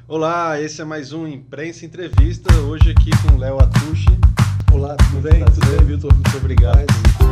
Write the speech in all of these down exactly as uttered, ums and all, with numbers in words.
Olá, esse é mais um Imprensa Entrevista, hoje aqui com o Léo Atushi. Olá, tudo bem? Prazer. Tudo bem, Vitor? Muito obrigado.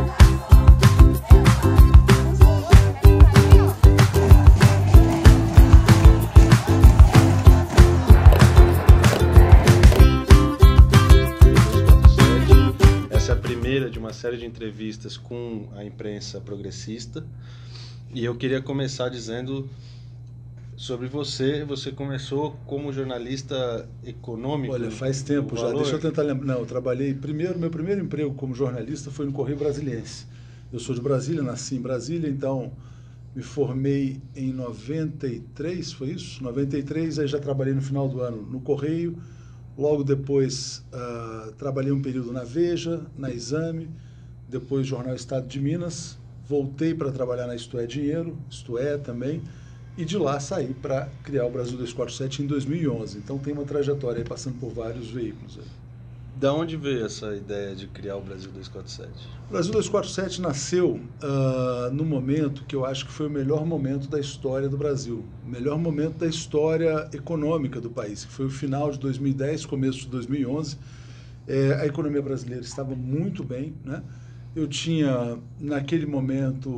Essa é a primeira de uma série de entrevistas com a imprensa progressista e eu queria começar dizendo sobre você. Você começou como jornalista econômico. Olha, faz tempo já. Deixa eu tentar lembrar. Não, eu trabalhei primeiro, meu primeiro emprego como jornalista foi no Correio Brasiliense. Eu sou de Brasília, nasci em Brasília, então me formei em noventa e três, foi isso? noventa e três, aí já trabalhei no final do ano no Correio. Logo depois uh, trabalhei um período na Veja, na Exame, depois Jornal Estado de Minas, voltei para trabalhar na Isto É Dinheiro, Isto É também, e de lá saí para criar o Brasil duzentos e quarenta e sete em dois mil e onze. Então tem uma trajetória aí passando por vários veículos. Aí. Da onde veio essa ideia de criar o Brasil duzentos e quarenta e sete? O Brasil duzentos e quarenta e sete nasceu uh, no momento que eu acho que foi o melhor momento da história do Brasil, o melhor momento da história econômica do país, que foi o final de dois mil e dez, começo de dois mil e onze. É, a economia brasileira estava muito bem, né? Eu tinha, naquele momento,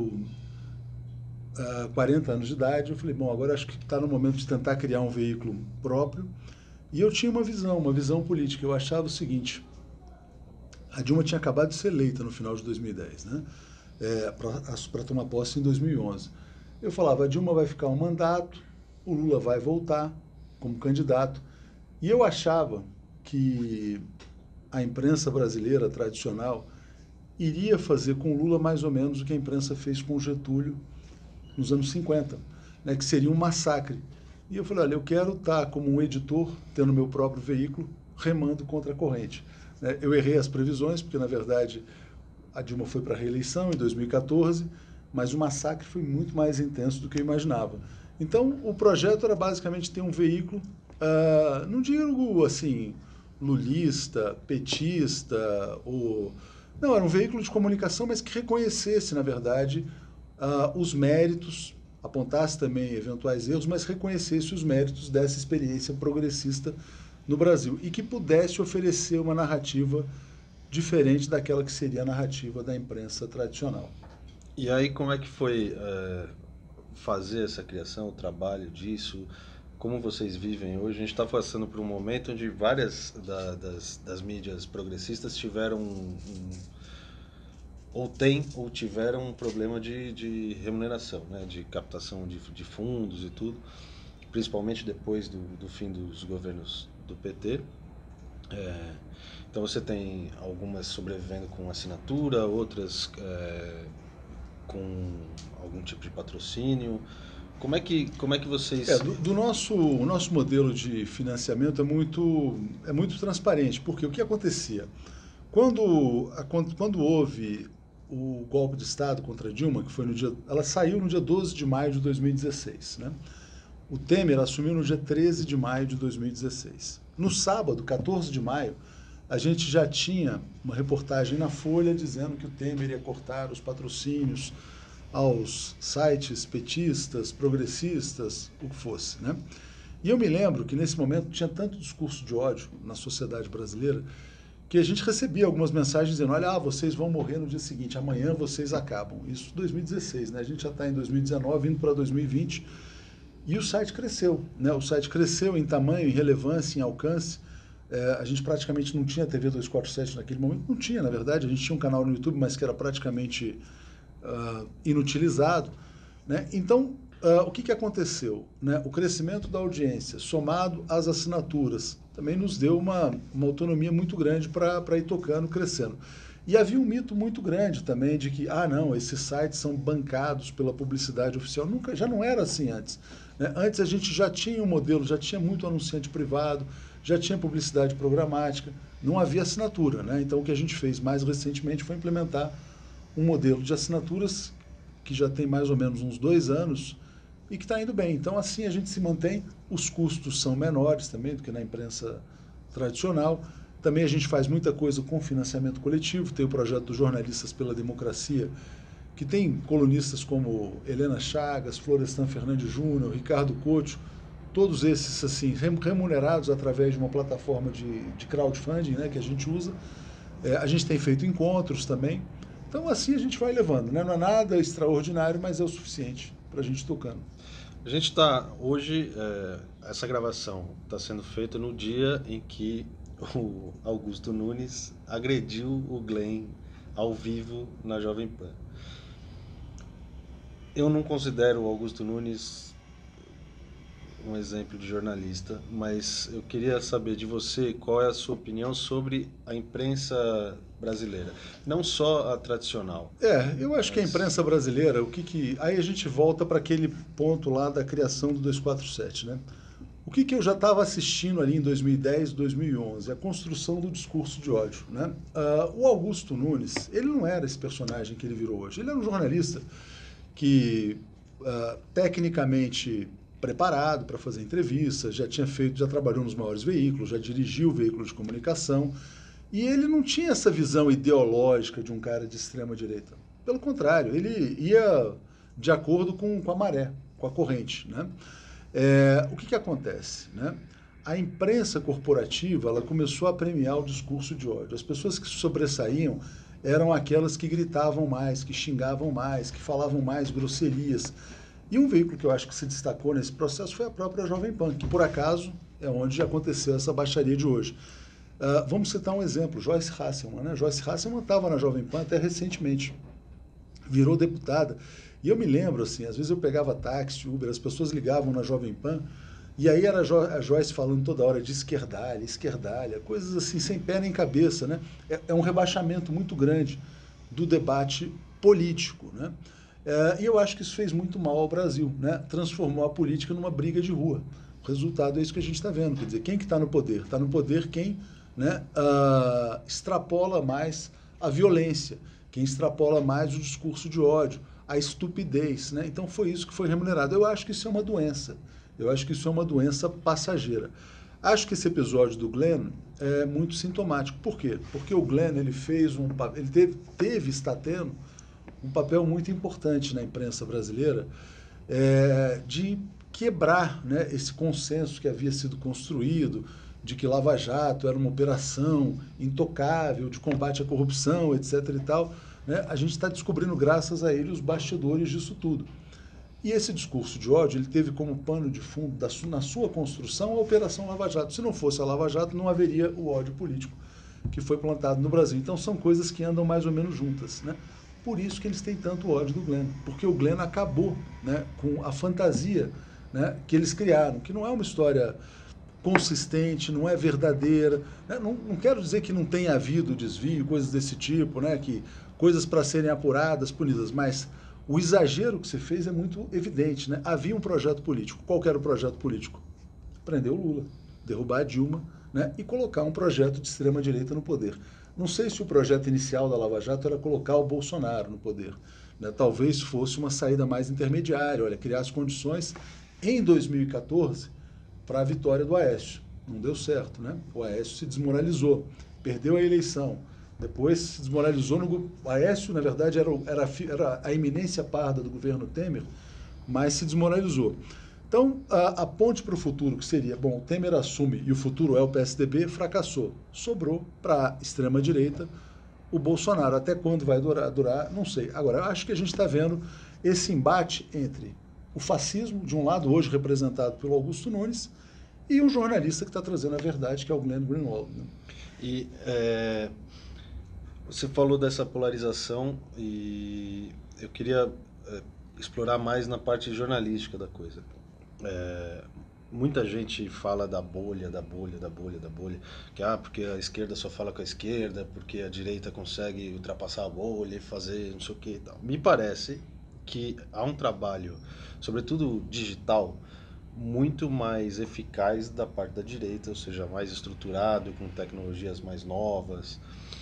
uh, quarenta anos de idade. Eu falei, bom, agora acho que está no momento de tentar criar um veículo próprio. E eu tinha uma visão, uma visão política. Eu achava o seguinte: a Dilma tinha acabado de ser eleita no final de dois mil e dez, né? É, para tomar posse em dois mil e onze. Eu falava, a Dilma vai ficar um mandato, o Lula vai voltar como candidato. E eu achava que a imprensa brasileira tradicional iria fazer com o Lula mais ou menos o que a imprensa fez com o Getúlio nos anos cinquenta, né, que seria um massacre. E eu falei, olha, eu quero estar como um editor, tendo meu próprio veículo, remando contra a corrente. Né? Eu errei as previsões, porque, na verdade, a Dilma foi para a reeleição em dois mil e quatorze, mas o massacre foi muito mais intenso do que eu imaginava. Então, o projeto era basicamente ter um veículo, uh, não digo assim, lulista, petista, ou... Não, era um veículo de comunicação, mas que reconhecesse, na verdade, uh, os méritos, apontasse também eventuais erros, mas reconhecesse os méritos dessa experiência progressista no Brasil e que pudesse oferecer uma narrativa diferente daquela que seria a narrativa da imprensa tradicional. E aí, como é que foi é, fazer essa criação, o trabalho disso? Como vocês vivem hoje? A gente está passando por um momento onde várias da, das, das mídias progressistas tiveram um, um, ou têm ou tiveram um problema de, de remuneração, né? De captação de, de fundos e tudo, principalmente depois do, do fim dos governos do P T. É, então você tem algumas sobrevivendo com assinatura, outras é, com algum tipo de patrocínio. Como é que, como é que vocês... É, do, do nosso, o nosso modelo de financiamento é muito, é muito transparente, porque o que acontecia? Quando, quando, quando houve o golpe de Estado contra a Dilma, que foi no dia... Ela saiu no dia doze de maio de dois mil e dezesseis, né? O Temer assumiu no dia treze de maio de dois mil e dezesseis. No sábado, quatorze de maio, a gente já tinha uma reportagem na Folha dizendo que o Temer ia cortar os patrocínios aos sites petistas, progressistas, o que fosse, né? E eu me lembro que nesse momento tinha tanto discurso de ódio na sociedade brasileira que a gente recebia algumas mensagens dizendo, olha, ah, vocês vão morrer no dia seguinte, amanhã vocês acabam. Isso em dois mil e dezesseis, né? A gente já está em dois mil e dezenove, indo para dois mil e vinte, e o site cresceu, né? O site cresceu em tamanho, em relevância, em alcance. É, a gente praticamente não tinha T V duzentos e quarenta e sete naquele momento, não tinha, na verdade, a gente tinha um canal no YouTube, mas que era praticamente uh, inutilizado, né? Então, uh, o que, que aconteceu? Né? O crescimento da audiência, somado às assinaturas, também nos deu uma, uma autonomia muito grande para ir tocando, crescendo. E havia um mito muito grande também de que, ah, não, esses sites são bancados pela publicidade oficial. Nunca, já não era assim antes. Né? Antes a gente já tinha um modelo, já tinha muito anunciante privado, já tinha publicidade programática, não havia assinatura, né? Então o que a gente fez mais recentemente foi implementar um modelo de assinaturas que já tem mais ou menos uns dois anos e que está indo bem. Então assim a gente se mantém, os custos são menores também do que na imprensa tradicional. Também a gente faz muita coisa com financiamento coletivo, tem o projeto dos Jornalistas pela Democracia, que tem colunistas como Helena Chagas, Florestan Fernandes Júnior, Ricardo Couto, todos esses assim remunerados através de uma plataforma de, de crowdfunding, né, que a gente usa. É, a gente tem feito encontros também. Então, assim a gente vai levando, né? Não é nada extraordinário, mas é o suficiente para a gente tocando. A gente está, hoje, é, essa gravação está sendo feita no dia em que o Augusto Nunes agrediu o Glenn ao vivo na Jovem Pan. Eu não considero o Augusto Nunes um exemplo de jornalista, mas eu queria saber de você qual é a sua opinião sobre a imprensa brasileira, não só a tradicional. É, eu acho mas... que a imprensa brasileira, o que que... Aí a gente volta para aquele ponto lá da criação do duzentos e quarenta e sete, né? O que que eu já estava assistindo ali em dois mil e dez, dois mil e onze? A construção do discurso de ódio, né? Uh, o Augusto Nunes, ele não era esse personagem que ele virou hoje. Ele era um jornalista que, uh, tecnicamente preparado para fazer entrevistas, já tinha feito, já trabalhou nos maiores veículos, já dirigiu veículos de comunicação, e ele não tinha essa visão ideológica de um cara de extrema direita. Pelo contrário, ele ia de acordo com, com a maré, com a corrente, né? É, o que que acontece, né? A imprensa corporativa, ela começou a premiar o discurso de ódio. As pessoas que se sobressaíam eram aquelas que gritavam mais, que xingavam mais, que falavam mais grosserias. E um veículo que eu acho que se destacou nesse processo foi a própria Jovem Pan, que por acaso é onde aconteceu essa baixaria de hoje. Uh, vamos citar um exemplo, Joyce Hasselman, né? Joyce Hasselman estava na Jovem Pan até recentemente, virou deputada. E eu me lembro, assim, às vezes eu pegava táxi, Uber, as pessoas ligavam na Jovem Pan, e aí era a Joyce falando toda hora de esquerdalha, esquerdalha, coisas assim, sem pé nem cabeça, né? É, é um rebaixamento muito grande do debate político, né? É, e eu acho que isso fez muito mal ao Brasil, né? Transformou a política numa briga de rua. O resultado é isso que a gente está vendo. Quer dizer, quem que está no poder? Está no poder quem, né, uh, extrapola mais a violência, quem extrapola mais o discurso de ódio, a estupidez, né? Então foi isso que foi remunerado. Eu acho que isso é uma doença. Eu acho que isso é uma doença passageira. Acho que esse episódio do Glenn é muito sintomático. Por quê? Porque o Glenn, ele fez um, ele teve, teve está tendo um papel muito importante na imprensa brasileira, é, de quebrar, né, esse consenso que havia sido construído de que Lava Jato era uma operação intocável de combate à corrupção, etc e tal, né? A gente está descobrindo, graças a ele, os bastidores disso tudo. E esse discurso de ódio, ele teve como pano de fundo, da su, na sua construção, a Operação Lava Jato. Se não fosse a Lava Jato, não haveria o ódio político que foi plantado no Brasil. Então são coisas que andam mais ou menos juntas, né? Por isso que eles têm tanto ódio do Glenn, porque o Glenn acabou, né, com a fantasia, né, que eles criaram, que não é uma história consistente, não é verdadeira, né? não, não quero dizer que não tenha havido desvio, coisas desse tipo, né, que coisas para serem apuradas, punidas, mas o exagero que você fez é muito evidente, né? Havia um projeto político. Qual que era o projeto político? Prender o Lula, derrubar a Dilma, né, e colocar um projeto de extrema-direita no poder. Não sei se o projeto inicial da Lava Jato era colocar o Bolsonaro no poder, né? Talvez fosse uma saída mais intermediária, olha, criar as condições em dois mil e quatorze para a vitória do Aécio. Não deu certo, né? O Aécio se desmoralizou, perdeu a eleição, depois se desmoralizou no... O Aécio, na verdade, era, era, era a eminência parda do governo Temer, mas se desmoralizou. Então, a, a ponte para o futuro, que seria, bom, o Temer assume e o futuro é o P S D B, fracassou. Sobrou para a extrema-direita o Bolsonaro. Até quando vai durar, durar, não sei. Agora, eu acho que a gente está vendo esse embate entre o fascismo, de um lado, hoje representado pelo Augusto Nunes, e um jornalista que está trazendo a verdade, que é o Glenn Greenwald. Né? E é, você falou dessa polarização e eu queria é, explorar mais na parte jornalística da coisa. É, muita gente fala da bolha, da bolha, da bolha, da bolha, que ah, porque a esquerda só fala com a esquerda, porque a direita consegue ultrapassar a bolha e fazer não sei o que e tal. Me parece que há um trabalho, sobretudo digital, muito mais eficaz da parte da direita, ou seja, mais estruturado, com tecnologias mais novas.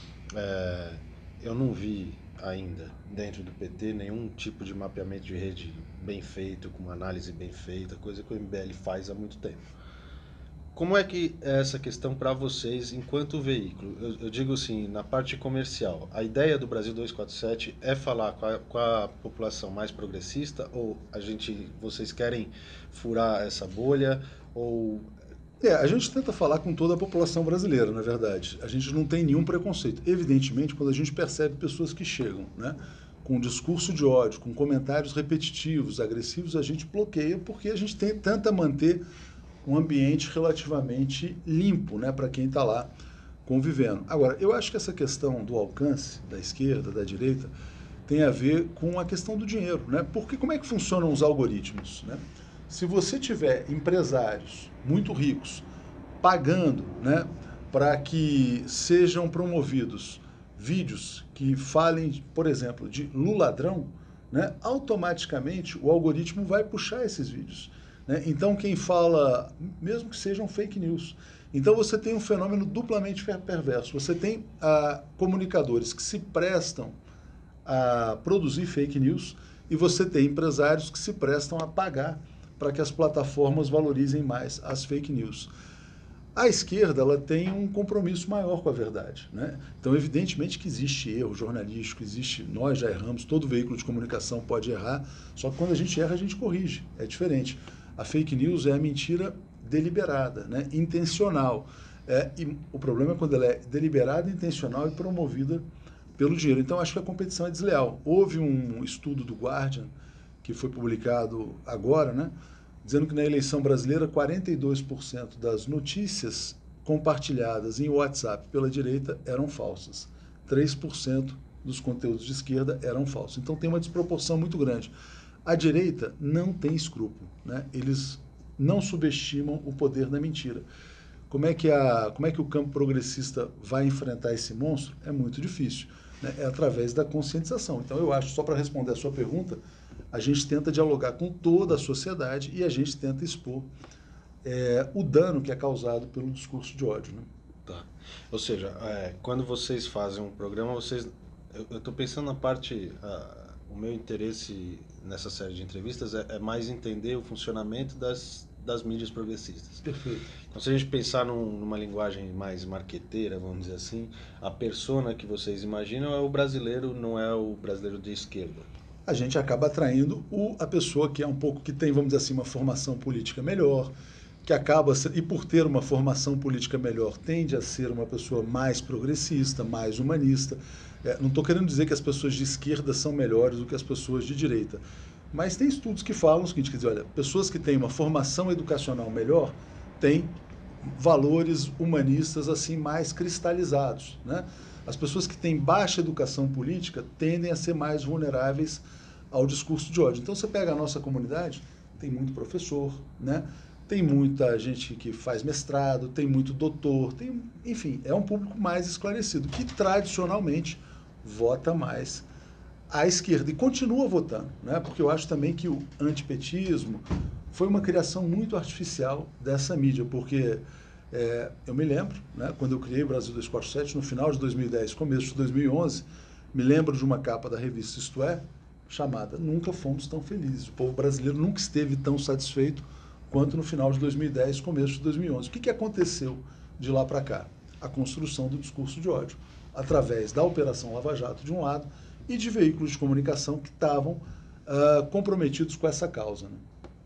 É, eu não vi ainda dentro do P T nenhum tipo de mapeamento de rede bem feito, com uma análise bem feita, coisa que o M B L faz há muito tempo. como é que é essa questão para vocês enquanto veículo? Eu, eu digo assim, na parte comercial, a ideia do Brasil duzentos e quarenta e sete é falar com a, com a população mais progressista, ou a gente, vocês querem furar essa bolha, ou... É, a gente tenta falar com toda a população brasileira, na verdade. A gente não tem nenhum preconceito. Evidentemente, quando a gente percebe pessoas que chegam, né, com discurso de ódio, com comentários repetitivos, agressivos, a gente bloqueia porque a gente tem, tenta manter um ambiente relativamente limpo, né, para quem está lá convivendo. Agora, eu acho que essa questão do alcance da esquerda, da direita, tem a ver com a questão do dinheiro, né? Porque como é que funcionam os algoritmos, né? Se você tiver empresários muito ricos pagando, né, para que sejam promovidos vídeos que falem, por exemplo, de Luladrão, né, automaticamente o algoritmo vai puxar esses vídeos. Né? Então, quem fala, mesmo que sejam fake news, então você tem um fenômeno duplamente perverso. Você tem ah, comunicadores que se prestam a produzir fake news e você tem empresários que se prestam a pagar para que as plataformas valorizem mais as fake news. A esquerda ela tem um compromisso maior com a verdade. Né? Então, evidentemente que existe erro jornalístico, existe, nós já erramos, todo veículo de comunicação pode errar, só que quando a gente erra, a gente corrige, é diferente. A fake news é a mentira deliberada, né? Intencional. É, e o problema é quando ela é deliberada, intencional e promovida pelo dinheiro. Então, acho que a competição é desleal. Houve um estudo do Guardian, que foi publicado agora, né? Dizendo que na eleição brasileira, quarenta e dois por cento das notícias compartilhadas em WhatsApp pela direita eram falsas. três por cento dos conteúdos de esquerda eram falsos. Então tem uma desproporção muito grande. A direita não tem escrúpulo, né? Eles não subestimam o poder da mentira. Como é que, a, como é que o campo progressista vai enfrentar esse monstro? É muito difícil, né? É através da conscientização. Então eu acho, só para responder a sua pergunta, a gente tenta dialogar com toda a sociedade e a gente tenta expor é, o dano que é causado pelo discurso de ódio. Né? Tá. Ou seja, é, quando vocês fazem um programa, vocês... Eu estou pensando na parte... A, o meu interesse nessa série de entrevistas é, é mais entender o funcionamento das, das mídias progressistas. Perfeito. Então, se a gente pensar num, numa linguagem mais marqueteira, vamos dizer assim, a persona que vocês imaginam é o brasileiro, não é o brasileiro de esquerda. A gente acaba atraindo o, a pessoa que é um pouco, que tem, vamos dizer assim, uma formação política melhor, que acaba, e por ter uma formação política melhor, tende a ser uma pessoa mais progressista, mais humanista. É, não estou querendo dizer que as pessoas de esquerda são melhores do que as pessoas de direita, mas tem estudos que falam o seguinte, quer dizer, olha, pessoas que têm uma formação educacional melhor têm valores humanistas assim mais cristalizados, né? As pessoas que têm baixa educação política tendem a ser mais vulneráveis ao discurso de ódio. Então você pega a nossa comunidade, tem muito professor, né? Tem muita gente que faz mestrado, tem muito doutor, tem, enfim, é um público mais esclarecido, que tradicionalmente vota mais à esquerda e continua votando, né? Porque eu acho também que o antipetismo foi uma criação muito artificial dessa mídia, porque é, eu me lembro, né, quando eu criei o Brasil duzentos e quarenta e sete, no final de dois mil e dez, começo de dois mil e onze, me lembro de uma capa da revista Isto É, chamada Nunca Fomos Tão Felizes. O povo brasileiro nunca esteve tão satisfeito quanto no final de dois mil e dez, começo de dois mil e onze. O que, que aconteceu de lá para cá? A construção do discurso de ódio, através da Operação Lava Jato, de um lado, e de veículos de comunicação que estavam uh, comprometidos com essa causa. Né?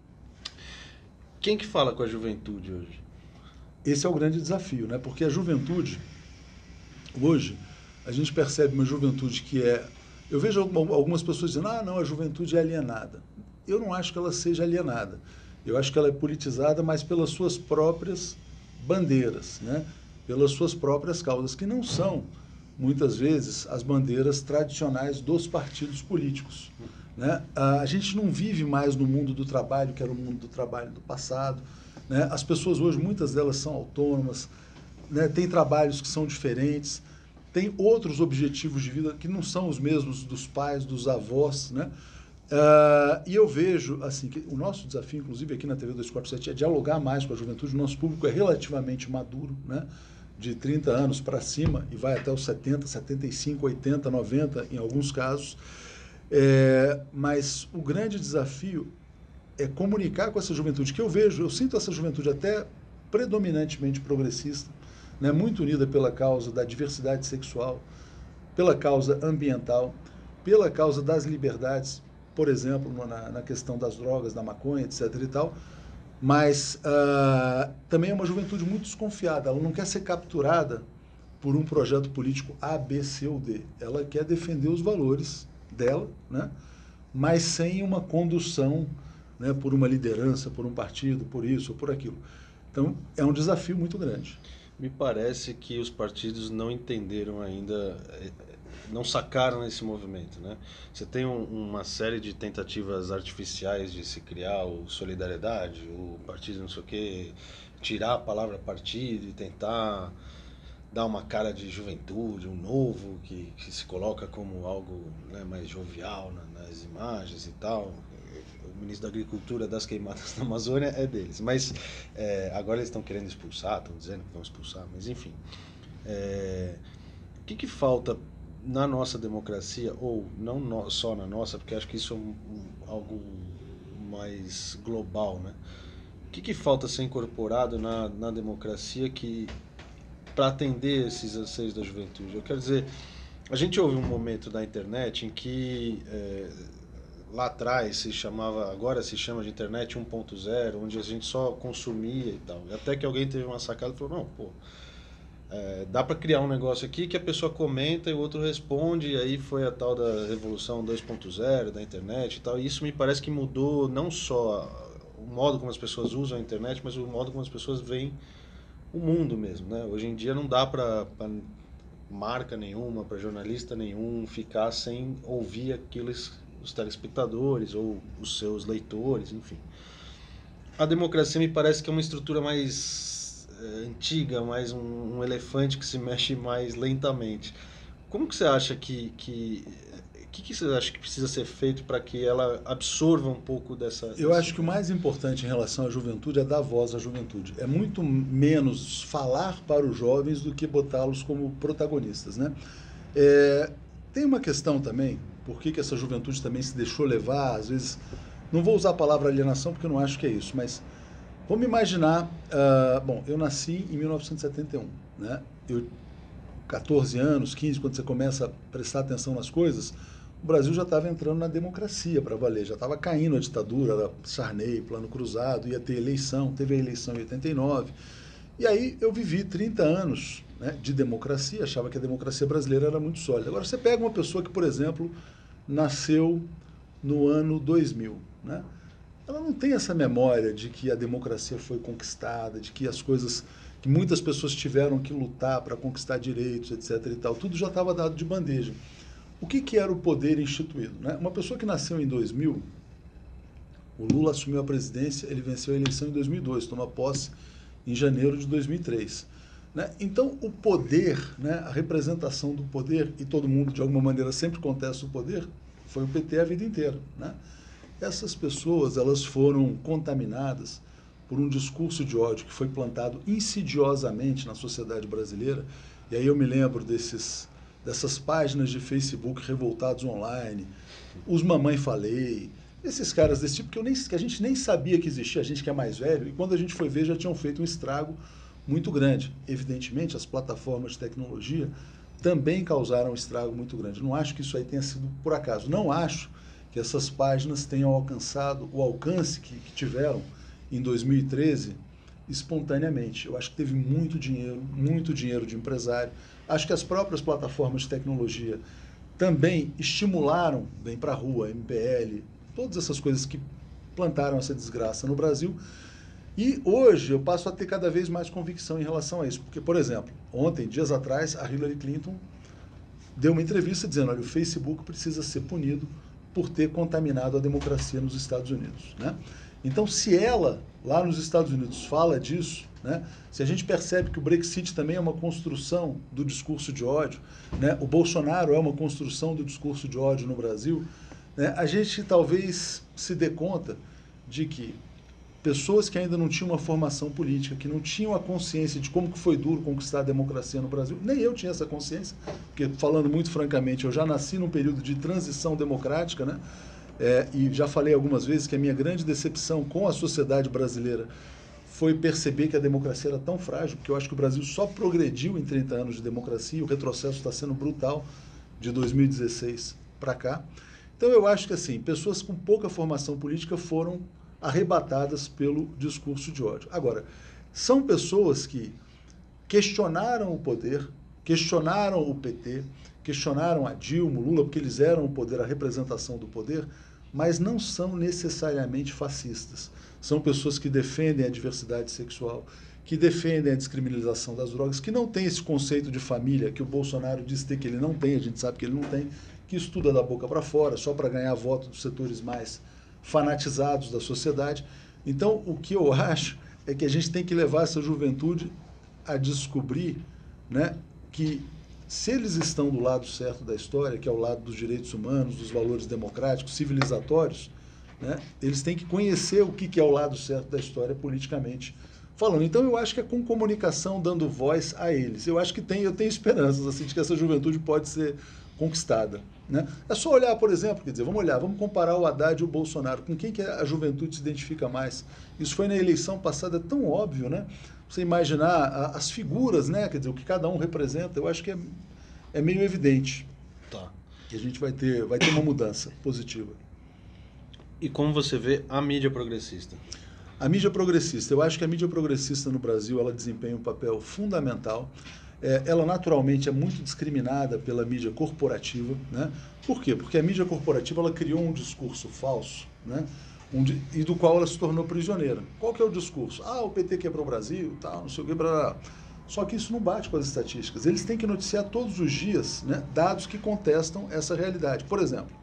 Quem que fala com a juventude hoje? Esse é o grande desafio, né? Porque a juventude, hoje, a gente percebe uma juventude que é... Eu vejo algumas pessoas dizendo, ah, não, a juventude é alienada. Eu não acho que ela seja alienada. Eu acho que ela é politizada, mas pelas suas próprias bandeiras, né? Pelas suas próprias causas, que não são, muitas vezes, as bandeiras tradicionais dos partidos políticos. Né? A gente não vive mais no mundo do trabalho, que era o mundo do trabalho do passado. Né? As pessoas hoje, muitas delas são autônomas, né? Têm trabalhos que são diferentes, têm outros objetivos de vida que não são os mesmos dos pais, dos avós. Né? Uh, e eu vejo assim, que o nosso desafio, inclusive aqui na T V duzentos e quarenta e sete, é dialogar mais com a juventude. O nosso público é relativamente maduro, né? De trinta anos para cima, e vai até os setenta, setenta e cinco, oitenta, noventa em alguns casos. É, mas o grande desafio é comunicar com essa juventude, que eu vejo, eu sinto essa juventude até predominantemente progressista, né, muito unida pela causa da diversidade sexual, pela causa ambiental, pela causa das liberdades, por exemplo, na, na questão das drogas, da maconha, etc e tal, mas uh, também é uma juventude muito desconfiada, ela não quer ser capturada por um projeto político A, B, C ou D, ela quer defender os valores dela, né, mas sem uma condução, né, por uma liderança, por um partido, por isso ou por aquilo. Então, é um desafio muito grande. Me parece que os partidos não entenderam ainda, não sacaram esse movimento, né? Você tem um, uma série de tentativas artificiais de se criar o Solidariedade, o partido não sei o quê, tirar a palavra partido e tentar dar uma cara de juventude, um novo, que, que se coloca como algo, né, mais jovial na, nas imagens e tal. O ministro da Agricultura das queimadas na Amazônia é deles, mas é, agora eles estão querendo expulsar, estão dizendo que vão expulsar, mas enfim. É, o que, que falta na nossa democracia, ou não no, só na nossa, porque acho que isso é um, um, algo mais global, né? O que, que falta ser incorporado na, na democracia que para atender esses anseios da juventude? Eu quero dizer, a gente houve um momento da internet em que é, lá atrás se chamava, agora se chama de internet um ponto zero, onde a gente só consumia e tal. Até que alguém teve uma sacada e falou, não, pô, é, dá para criar um negócio aqui que a pessoa comenta e o outro responde, e aí foi a tal da revolução dois ponto zero da internet e tal. E isso me parece que mudou não só o modo como as pessoas usam a internet, mas o modo como as pessoas veem o mundo mesmo, né? Hoje em dia não dá para marca nenhuma, para jornalista nenhum ficar sem ouvir aqueles os telespectadores ou os seus leitores, enfim. A democracia me parece que é uma estrutura mais é, antiga, mais um, um elefante que se mexe mais lentamente. Como que você acha que que que, que você acha que precisa ser feito para que ela absorva um pouco dessa... Eu acho que o mais importante em relação à juventude é dar voz à juventude. É muito menos falar para os jovens do que botá-los como protagonistas, né? É, tem uma questão também, por que, que essa juventude também se deixou levar, às vezes... Não vou usar a palavra alienação porque eu não acho que é isso, mas vamos imaginar... Uh, bom, eu nasci em mil novecentos e setenta e um, né? Eu, catorze anos, quinze, quando você começa a prestar atenção nas coisas... O Brasil já estava entrando na democracia para valer, já estava caindo a ditadura, era Sarney, Plano Cruzado, ia ter eleição, teve a eleição em oitenta e nove. E aí eu vivi trinta anos, né, de democracia, achava que a democracia brasileira era muito sólida. Agora você pega uma pessoa que, por exemplo, nasceu no ano dois mil, né? Ela não tem essa memória de que a democracia foi conquistada, de que as coisas, que muitas pessoas tiveram que lutar para conquistar direitos, etc e tal, tudo já estava dado de bandeja. O que, que era o poder instituído, né? Uma pessoa que nasceu em dois mil, o Lula assumiu a presidência, ele venceu a eleição em dois mil e dois, tomou posse em janeiro de dois mil e três. Né? Então, o poder, né, a representação do poder, e todo mundo, de alguma maneira, sempre contesta o poder, foi o P T a vida inteira. Né? Essas pessoas, elas foram contaminadas por um discurso de ódio que foi plantado insidiosamente na sociedade brasileira, e aí eu me lembro desses... dessas páginas de Facebook revoltados online, os Mamãe Falei, esses caras desse tipo que, eu nem, que a gente nem sabia que existia, a gente que é mais velho, e quando a gente foi ver já tinham feito um estrago muito grande. Evidentemente, as plataformas de tecnologia também causaram um estrago muito grande. Não acho que isso aí tenha sido por acaso. Não acho que essas páginas tenham alcançado o alcance que, que tiveram em dois mil e treze espontaneamente. Eu acho que teve muito dinheiro, muito dinheiro de empresário. Acho que as próprias plataformas de tecnologia também estimularam, bem para a rua, M P L, todas essas coisas que plantaram essa desgraça no Brasil. E hoje eu passo a ter cada vez mais convicção em relação a isso. Porque, por exemplo, ontem, dias atrás, a Hillary Clinton deu uma entrevista dizendo, olha, o Facebook precisa ser punido por ter contaminado a democracia nos Estados Unidos, né? Então, se ela, lá nos Estados Unidos, fala disso, né, se a gente percebe que o Brexit também é uma construção do discurso de ódio, né, o Bolsonaro é uma construção do discurso de ódio no Brasil, né, a gente talvez se dê conta de que pessoas que ainda não tinham uma formação política, que não tinham a consciência de como que foi duro conquistar a democracia no Brasil, nem eu tinha essa consciência, porque, falando muito francamente, eu já nasci num período de transição democrática, né? É, e já falei algumas vezes que a minha grande decepção com a sociedade brasileira foi perceber que a democracia era tão frágil, porque eu acho que o Brasil só progrediu em trinta anos de democracia, e o retrocesso está sendo brutal de dois mil e dezesseis para cá. Então eu acho que assim, pessoas com pouca formação política foram arrebatadas pelo discurso de ódio. Agora, são pessoas que questionaram o poder, questionaram o P T, questionaram a Dilma, o Lula, porque eles eram o poder, a representação do poder, mas não são necessariamente fascistas. São pessoas que defendem a diversidade sexual, que defendem a descriminalização das drogas, que não têm esse conceito de família que o Bolsonaro diz ter, que ele não tem, a gente sabe que ele não tem, que estuda da boca para fora, só para ganhar voto dos setores mais fanatizados da sociedade. Então, o que eu acho é que a gente tem que levar essa juventude a descobrir, né, que se eles estão do lado certo da história, que é o lado dos direitos humanos, dos valores democráticos, civilizatórios, né, eles têm que conhecer o que é o lado certo da história politicamente falando. Então, eu acho que é com comunicação, dando voz a eles. Eu acho que tem, eu tenho esperanças assim, de que essa juventude pode ser conquistada. Né? É só olhar, por exemplo, quer dizer, vamos olhar, vamos comparar o Haddad e o Bolsonaro. Com quem que a juventude se identifica mais? Isso foi na eleição passada tão óbvio, né? Você imaginar as figuras, né? Quer dizer, o que cada um representa, eu acho que é, é meio evidente. Tá. Que a gente vai ter, vai ter uma mudança positiva. E como você vê a mídia progressista? A mídia progressista, eu acho que a mídia progressista no Brasil, ela desempenha um papel fundamental. É, ela naturalmente é muito discriminada pela mídia corporativa, né? Por quê? Porque a mídia corporativa ela criou um discurso falso, né? Um, e do qual ela se tornou prisioneira. Qual que é o discurso? Ah, o P T quebrou o Brasil, tal, não sei o que, blá, blá. Só que isso não bate com as estatísticas. Eles têm que noticiar todos os dias, né, dados que contestam essa realidade. Por exemplo,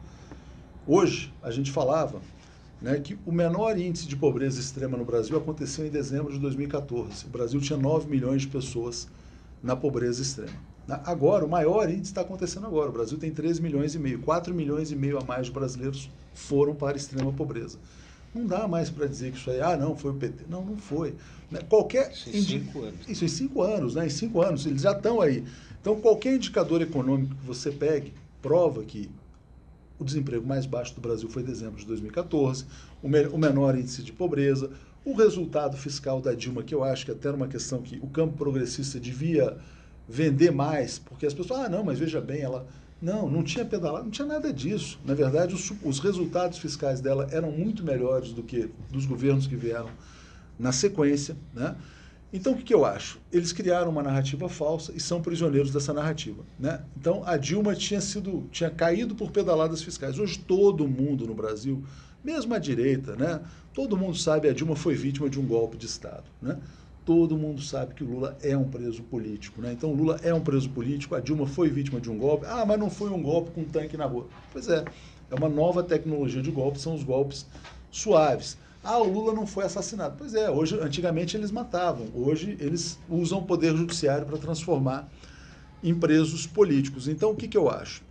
hoje a gente falava, né, que o menor índice de pobreza extrema no Brasil aconteceu em dezembro de dois mil e quatorze. O Brasil tinha nove milhões de pessoas na pobreza extrema. Agora, o maior índice está acontecendo agora. O Brasil tem treze milhões e meio. quatro milhões e meio a mais de brasileiros foram para a extrema pobreza. Não dá mais para dizer que isso aí, ah, não, foi o P T. Não, não foi. Qualquer isso em cinco anos. Isso em cinco anos, né? Em cinco anos, eles já estão aí. Então, qualquer indicador econômico que você pegue, prova que o desemprego mais baixo do Brasil foi em dezembro de dois mil e quatorze, o, me o menor índice de pobreza, o resultado fiscal da Dilma, que eu acho que até era uma questão que o campo progressista devia vender mais, porque as pessoas, ah, não, mas veja bem, ela... Não, não tinha pedalado, não tinha nada disso. Na verdade, os, os resultados fiscais dela eram muito melhores do que dos governos que vieram na sequência, né? Então, o que, que eu acho? Eles criaram uma narrativa falsa e são prisioneiros dessa narrativa, né? Então, a Dilma tinha sido, tinha caído por pedaladas fiscais. Hoje, todo mundo no Brasil, mesmo a direita, né? Todo mundo sabe que a Dilma foi vítima de um golpe de Estado, né? Todo mundo sabe que o Lula é um preso político, né? Então, o Lula é um preso político, a Dilma foi vítima de um golpe. Ah, mas não foi um golpe com um tanque na rua. Pois é, é uma nova tecnologia de golpe, são os golpes suaves. Ah, o Lula não foi assassinado. Pois é, hoje, antigamente eles matavam, hoje eles usam o poder judiciário para transformar em presos políticos. Então, o que, que eu acho?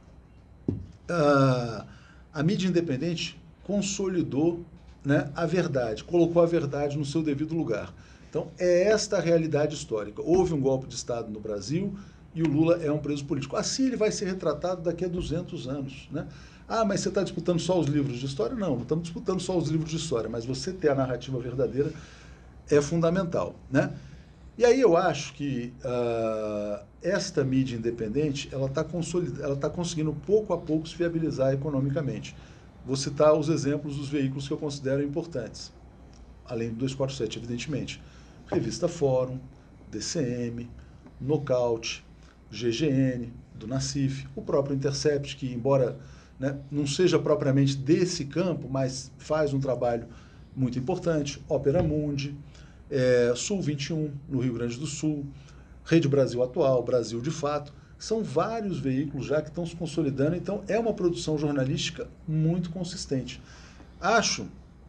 Ah, a mídia independente consolidou, né, a verdade, colocou a verdade no seu devido lugar. Então, é esta a realidade histórica. Houve um golpe de Estado no Brasil e o Lula é um preso político. Assim ele vai ser retratado daqui a duzentos anos, né? Ah, mas você está disputando só os livros de história? Não, não estamos disputando só os livros de história, mas você ter a narrativa verdadeira é fundamental, né? E aí eu acho que uh, esta mídia independente, ela está ela tá conseguindo pouco a pouco se viabilizar economicamente. Vou citar os exemplos dos veículos que eu considero importantes, além do duzentos e quarenta e sete, evidentemente. Revista Fórum, D C M, Nocaute, G G N, do Nassif, o próprio Intercept, que embora, né, não seja propriamente desse campo, mas faz um trabalho muito importante, Ópera Mundi, é, Sul vinte e um, no Rio Grande do Sul, Rede Brasil Atual, Brasil de Fato, são vários veículos já que estão se consolidando, então é uma produção jornalística muito consistente. Acho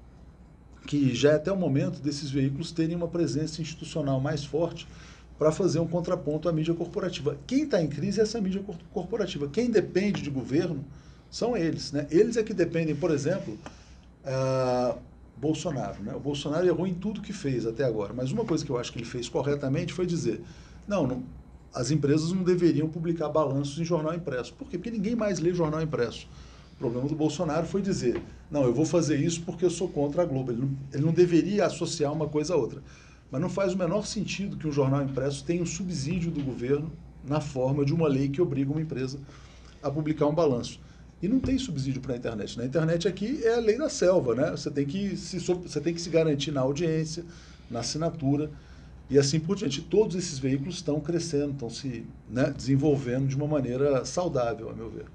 que já é até o momento desses veículos terem uma presença institucional mais forte para fazer um contraponto à mídia corporativa. Quem está em crise é essa mídia corporativa. Quem depende de governo são eles, né? Eles é que dependem, por exemplo, uh, Bolsonaro, né? O Bolsonaro errou em tudo que fez até agora, mas uma coisa que eu acho que ele fez corretamente foi dizer, não, não as empresas não deveriam publicar balanços em jornal impresso. Por quê? Porque ninguém mais lê jornal impresso. O problema do Bolsonaro foi dizer, não, eu vou fazer isso porque eu sou contra a Globo. Ele não, ele não deveria associar uma coisa a outra. Mas não faz o menor sentido que um jornal impresso tenha um subsídio do governo na forma de uma lei que obriga uma empresa a publicar um balanço. E não tem subsídio para a internet. Na internet aqui é a lei da selva, né? Você tem que se, você tem que se garantir na audiência, na assinatura e assim por diante. Todos esses veículos estão crescendo, estão se, né, desenvolvendo de uma maneira saudável, a meu ver.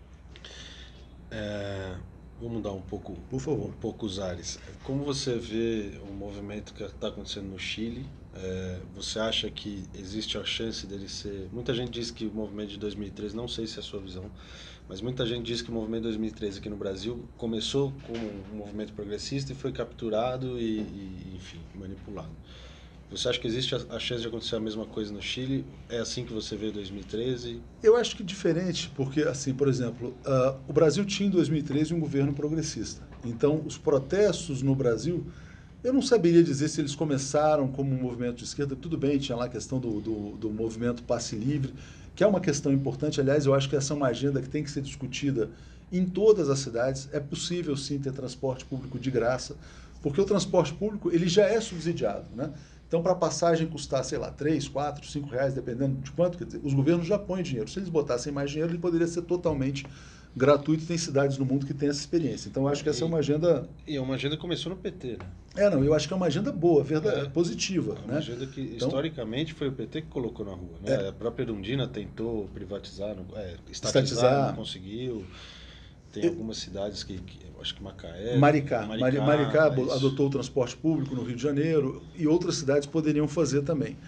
É, vou mudar um pouco, por favor. Um pouco os ares. Como você vê o movimento que está acontecendo no Chile? É, você acha que existe a chance dele ser... Muita gente diz que o movimento de dois mil e treze, não sei se é a sua visão, mas muita gente diz que o movimento de dois mil e treze aqui no Brasil começou como um movimento progressista e foi capturado e, e enfim, manipulado. Você acha que existe a chance de acontecer a mesma coisa no Chile? É assim que você vê dois mil e treze? Eu acho que diferente, porque, assim, por exemplo, uh, o Brasil tinha em dois mil e treze um governo progressista. Então, os protestos no Brasil, eu não saberia dizer se eles começaram como um movimento de esquerda. Tudo bem, tinha lá a questão do, do, do movimento passe livre, que é uma questão importante. Aliás, eu acho que essa é uma agenda que tem que ser discutida em todas as cidades. É possível, sim, ter transporte público de graça, porque o transporte público ele já é subsidiado, né? Então, para a passagem custar, sei lá, três, quatro, cinco reais, dependendo de quanto, quer dizer, os governos já põem dinheiro. Se eles botassem mais dinheiro, ele poderia ser totalmente gratuito. Tem cidades no mundo que têm essa experiência. Então, eu acho que essa e, é uma agenda... E é uma agenda que começou no P T, né? É, não, eu acho que é uma agenda boa, verdade, é, positiva. É uma né? agenda que, então, historicamente, foi o P T que colocou na rua. Né? É. A própria Erundina tentou privatizar, não, é, estatizar, estatizar, não conseguiu. Tem eu, algumas cidades que, que, acho que Macaé... Maricá. Maricá, Maricá mas... adotou o transporte público no Rio de Janeiro e outras cidades poderiam fazer também.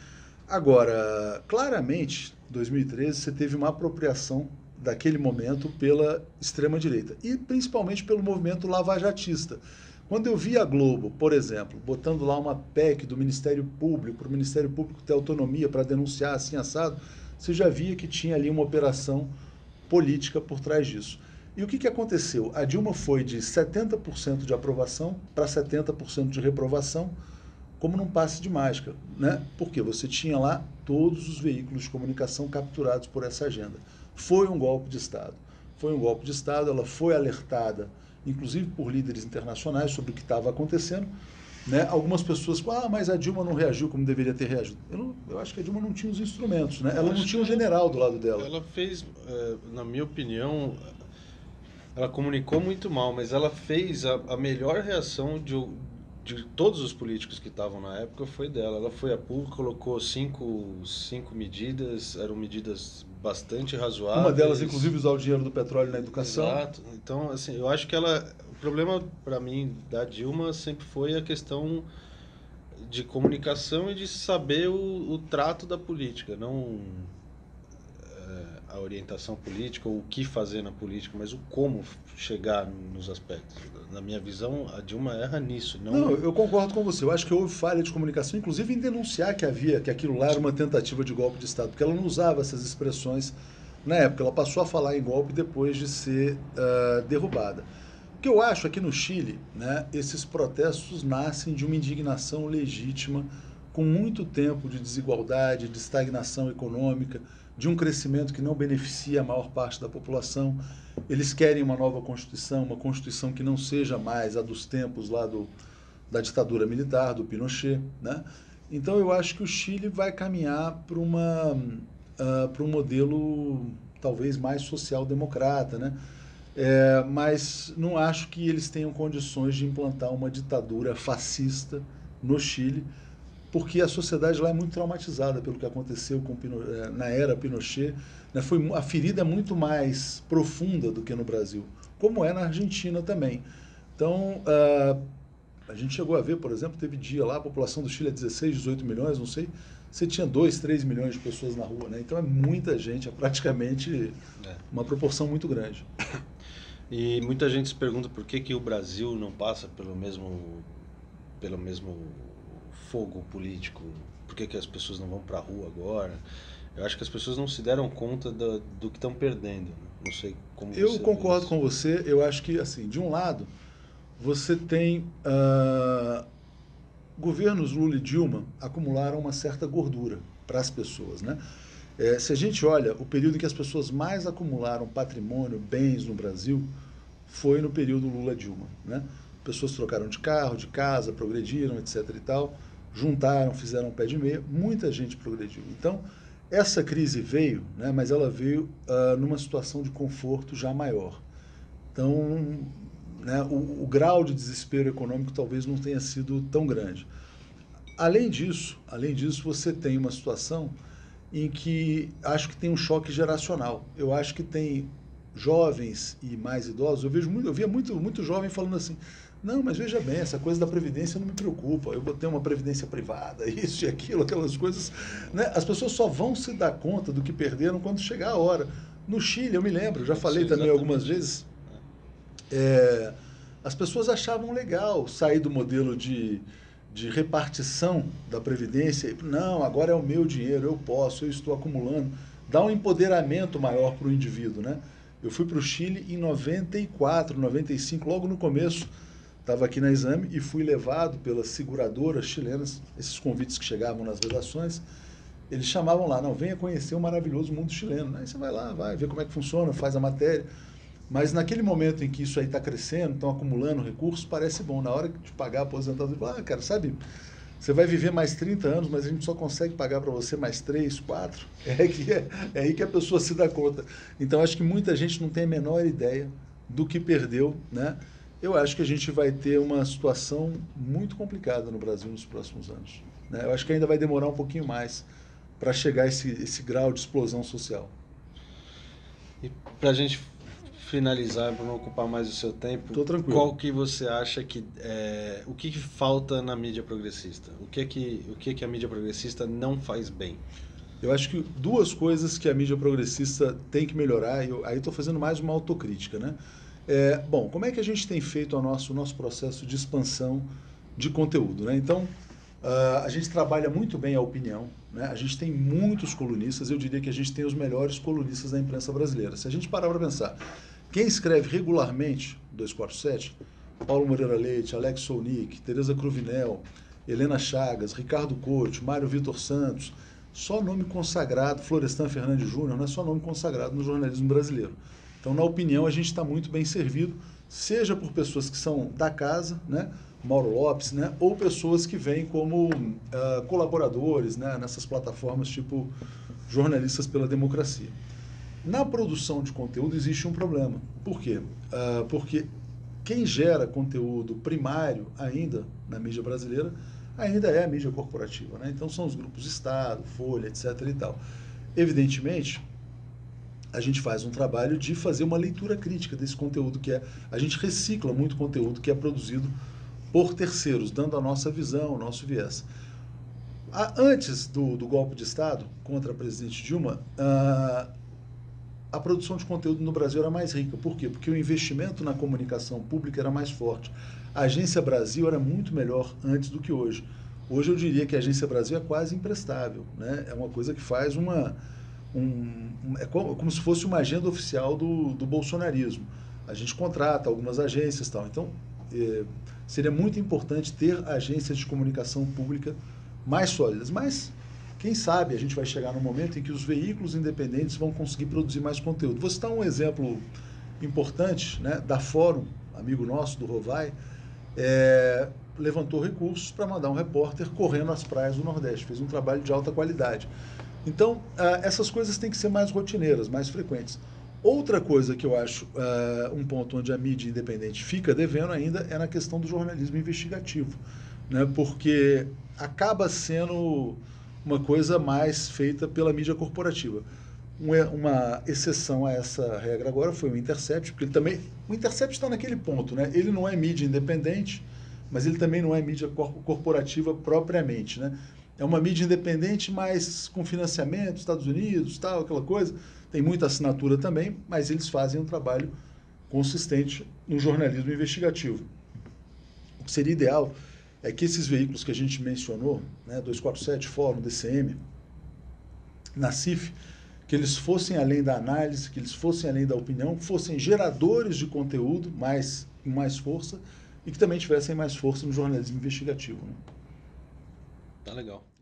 Agora, claramente, em dois mil e treze, você teve uma apropriação daquele momento pela extrema-direita e principalmente pelo movimento lavajatista. Quando eu vi a Globo, por exemplo, botando lá uma P E C do Ministério Público, para o Ministério Público ter autonomia para denunciar assim assado, você já via que tinha ali uma operação política por trás disso. E o que, que aconteceu? A Dilma foi de setenta por cento de aprovação para setenta por cento de reprovação, como num passe de mágica, né? Porque você tinha lá todos os veículos de comunicação capturados por essa agenda. Foi um golpe de Estado. Foi um golpe de Estado, ela foi alertada, inclusive por líderes internacionais, sobre o que estava acontecendo. Né? Algumas pessoas falam, ah, mas a Dilma não reagiu como deveria ter reagido. Eu, não, eu acho que a Dilma não tinha os instrumentos, né? Ela não tinha um general do lado dela. Ela fez, na minha opinião... Ela comunicou muito mal, mas ela fez a, a melhor reação de, de todos os políticos que estavam na época foi dela. Ela foi a público, colocou cinco, cinco medidas, eram medidas bastante razoáveis. Uma delas, inclusive, usar o dinheiro do petróleo na educação. Exato. Então, assim, eu acho que ela... O problema, para mim, da Dilma sempre foi a questão de comunicação e de saber o, o trato da política, não... a orientação política, ou o que fazer na política, mas o como chegar nos aspectos. Na minha visão, a Dilma erra nisso. Não, não eu concordo com você. Eu acho que houve falha de comunicação, inclusive em denunciar que havia, que aquilo lá era uma tentativa de golpe de Estado, porque ela não usava essas expressões na época. Ela passou a falar em golpe depois de ser uh, derrubada. O que eu acho aqui no Chile, né, esses protestos nascem de uma indignação legítima, com muito tempo de desigualdade, de estagnação econômica, de um crescimento que não beneficia a maior parte da população. Eles querem uma nova Constituição, uma Constituição que não seja mais a dos tempos lá do, da ditadura militar, do Pinochet, né? Então eu acho que o Chile vai caminhar para uma, uh, para um modelo talvez mais social-democrata, né? É, mas não acho que eles tenham condições de implantar uma ditadura fascista no Chile, porque a sociedade lá é muito traumatizada pelo que aconteceu com Pinochet, na era Pinochet. Né? Foi, a ferida é muito mais profunda do que no Brasil, como é na Argentina também. Então, uh, a gente chegou a ver, por exemplo, teve dia lá, a população do Chile é dezesseis, dezoito milhões, não sei, você tinha dois, três milhões de pessoas na rua. Né? Então é muita gente, é praticamente é. uma proporção muito grande. E muita gente se pergunta por que, que o Brasil não passa pelo mesmo, pelo mesmo fogo político, por que, que as pessoas não vão para a rua agora. Eu acho que as pessoas não se deram conta do, do que estão perdendo. Né? Não sei como Eu você concordo com você. Eu acho que, assim, de um lado, você tem... Uh, governos Lula e Dilma acumularam uma certa gordura para as pessoas, né? É, se a gente olha, o período em que as pessoas mais acumularam patrimônio, bens no Brasil, foi no período Lula-Dilma, né? Pessoas trocaram de carro, de casa, progrediram, etc e tal. juntaram, fizeram um pé de meia, muita gente progrediu. Então, essa crise veio, né, mas ela veio uh, numa situação de conforto já maior. Então, né, o, o grau de desespero econômico talvez não tenha sido tão grande. Além disso, além disso, você tem uma situação em que acho que tem um choque geracional. Eu acho que tem jovens e mais idosos. Eu vejo muito, eu via muito, muito jovem falando assim: não, mas veja bem, essa coisa da previdência não me preocupa. Eu vou ter uma previdência privada, isso e aquilo, aquelas coisas. Né? As pessoas só vão se dar conta do que perderam quando chegar a hora. No Chile, eu me lembro, já falei Sim, também exatamente. algumas vezes. É, as pessoas achavam legal sair do modelo de de repartição da Previdência. Não, agora é o meu dinheiro, eu posso, eu estou acumulando. Dá um empoderamento maior para o indivíduo, né? Eu fui para o Chile em noventa e quatro, noventa e cinco, logo no começo, estava aqui na Exame e fui levado pelas seguradoras chilenas, esses convites que chegavam nas redações, eles chamavam lá: não, venha conhecer o maravilhoso mundo chileno. Aí você vai lá, vai ver como é que funciona, faz a matéria. Mas naquele momento em que isso aí está crescendo, estão acumulando recursos, parece bom. Na hora de pagar a aposentadoria, ah, cara, sabe, você vai viver mais trinta anos, mas a gente só consegue pagar para você mais três, quatro. É, que é, é aí que a pessoa se dá conta. Então, acho que muita gente não tem a menor ideia do que perdeu, né? Eu acho que a gente vai ter uma situação muito complicada no Brasil nos próximos anos, né? Eu acho que ainda vai demorar um pouquinho mais para chegar a esse, esse grau de explosão social. E para a gente finalizar, para não ocupar mais o seu tempo, Tô tranquilo. qual que você acha que é, o que, que falta na mídia progressista? O que é que o que é que a mídia progressista não faz bem? Eu acho que duas coisas que a mídia progressista tem que melhorar, e eu, aí estou fazendo mais uma autocrítica, né? É, bom, como é que a gente tem feito o nosso, o nosso processo de expansão de conteúdo, né? Então, uh, a gente trabalha muito bem a opinião, né? A gente tem muitos colunistas, eu diria que a gente tem os melhores colunistas da imprensa brasileira. Se a gente parar para pensar, quem escreve regularmente duzentos e quarenta e sete, Paulo Moreira Leite, Alex Solnick, Tereza Cruvinel, Helena Chagas, Ricardo Couto, Mário Vitor Santos, só nome consagrado, Florestan Fernandes Júnior, não é só nome consagrado no jornalismo brasileiro. Então, na opinião, a gente está muito bem servido, seja por pessoas que são da casa, né, Mauro Lopes, né, ou pessoas que vêm como uh, colaboradores, né, nessas plataformas tipo Jornalistas pela Democracia. Na produção de conteúdo existe um problema. Por quê? Uh, porque quem gera conteúdo primário ainda na mídia brasileira ainda é a mídia corporativa, né? Então são os grupos Estado, Folha, etc e tal. Evidentemente, a gente faz um trabalho de fazer uma leitura crítica desse conteúdo que é... A gente recicla muito conteúdo que é produzido por terceiros, dando a nossa visão, o nosso viés. Antes do, do golpe de Estado contra a presidente Dilma, uh, a produção de conteúdo no Brasil era mais rica. Por quê? Porque o investimento na comunicação pública era mais forte. A Agência Brasil era muito melhor antes do que hoje. Hoje eu diria que a Agência Brasil é quase imprestável, né? É uma coisa que faz uma... Um, é como, como se fosse uma agenda oficial do, do bolsonarismo. A gente contrata algumas agências e tal. Então, é, seria muito importante ter agências de comunicação pública mais sólidas. Mas... quem sabe a gente vai chegar num momento em que os veículos independentes vão conseguir produzir mais conteúdo. Vou citar um exemplo importante, né, da Fórum, amigo nosso do Rovai, é, levantou recursos para mandar um repórter correndo as praias do Nordeste, fez um trabalho de alta qualidade. Então, ah, essas coisas têm que ser mais rotineiras, mais frequentes. Outra coisa que eu acho ah, um ponto onde a mídia independente fica devendo ainda é na questão do jornalismo investigativo, né, porque acaba sendo uma coisa mais feita pela mídia corporativa. Uma exceção a essa regra agora foi o Intercept, porque ele também... O Intercept está naquele ponto, né? Ele não é mídia independente, mas ele também não é mídia corporativa propriamente, né? É uma mídia independente, mas com financiamento, Estados Unidos, tal, aquela coisa. Tem muita assinatura também, mas eles fazem um trabalho consistente no jornalismo investigativo. O que seria ideal é que esses veículos que a gente mencionou, né, duzentos e quarenta e sete, Fórum, D C M, Nacif, que eles fossem além da análise, que eles fossem além da opinião, fossem geradores de conteúdo mais, com mais força e que também tivessem mais força no jornalismo investigativo. Né? Tá legal.